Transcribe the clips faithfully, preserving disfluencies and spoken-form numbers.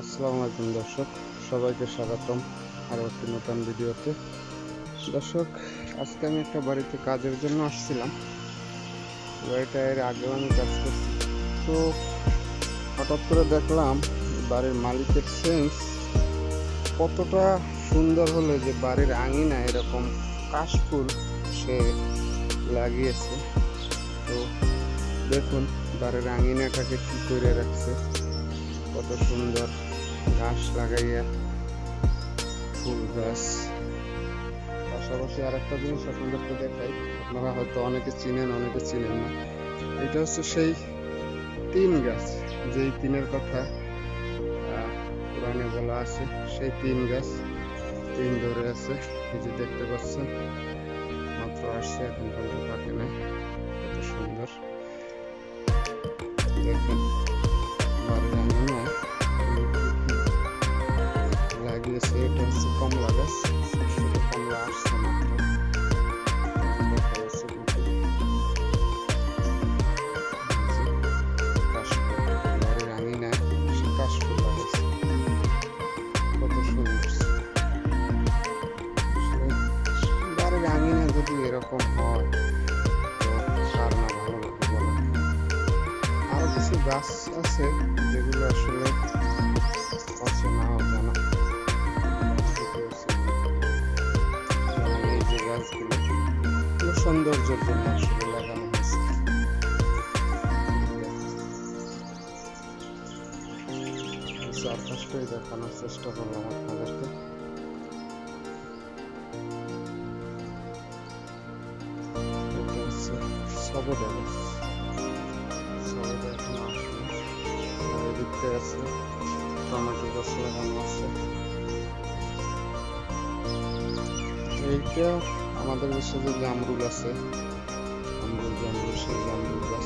আসসালামু আলাইকুম দর্শক, সবাইকে স্বাগতম আরও একটি নতুন ভিডিওতে। দর্শক, আজকে আমি একটা বাড়িতে কাজের জন্য আসছিলাম। বাড়িটা এর আগেও আমি কাজ করছি, তো হঠাৎ করে দেখলাম বাড়ির মালিকের সেন্স কতটা সুন্দর হলো যে বাড়ির আঙিনা এরকম কাশফুল সে লাগিয়েছে। তো দেখুন বাড়ির আঙিনাটাকে কি করে রাখছে, কত সুন্দর ঘাস লাগাইয়া, ফুল গাছ। পাশাপাশি আর একটা জিনিস আপনাদেরকে দেখাই, আপনারা হয়তো অনেকে চিনেন অনেকে চিনেন না। এটা হচ্ছে সেই তিন গাছ, যেই তিনের কথা কোরআনে বলা আছে। সেই তিন গাছ, তিন ধরে আছে, এই যে দেখতে পাচ্ছেন, মাত্র আসছে, এখন পর্যন্ত পাকে নাই। কত সুন্দর দেখেন, বাড়ির আঙিনায় লাগিয়েছে। এটা হচ্ছে কমলা গাছ, ছোট কমলা আসছে মাত্র, দেখা যাচ্ছে কাশফুল। বাড়ির আঙিনায় সে কাশফুল লাগাইছে, কত সুন্দর। বাড়ির আঙিনা যদি এরকম হয় তো কার না ভালো লাগে বলেন। আরো কিছু গাছ আছে যেগুলো আসলে অচেনাও জানা। এই যে গাছগুলো সৌন্দর্যের জন্য আসলে লাগানো হয়েছে। চারপাশটাই দেখানোর চেষ্টা করলাম আপনাদেরকে। এটা হচ্ছে সবেদা গাছ, সবেদা এখন আসলে দেখতে আছে। টমেটো গাছ লাগানো আছে। এইটা আমাদের দেশে যে জামরুল আছে, আমরুল জামরুল, সেই জামরুল গাছ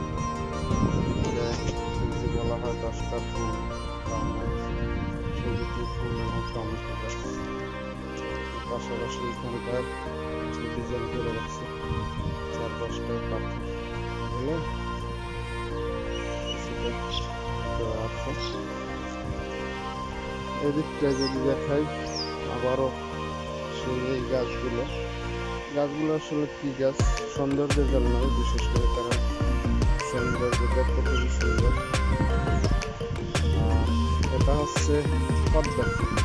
বলা হয় দশটা ফুল, সেদিকে ফুল এবং টমেটো গাছ। পাশাপাশি এখানকার ডিজাইন করে রাখছে চার পাঁচটায় পাখি বলে দেওয়া আছে। এদিকটা যদি দেখাই আবারও সেই এই গাছগুলো গাছগুলো আসলে কি গাছ, সৌন্দর্যের জন্য বিশেষ করে, কারণ সৌন্দর্য দেখতে খুবই সুন্দর। এটা হচ্ছে পদ্ম ফুল।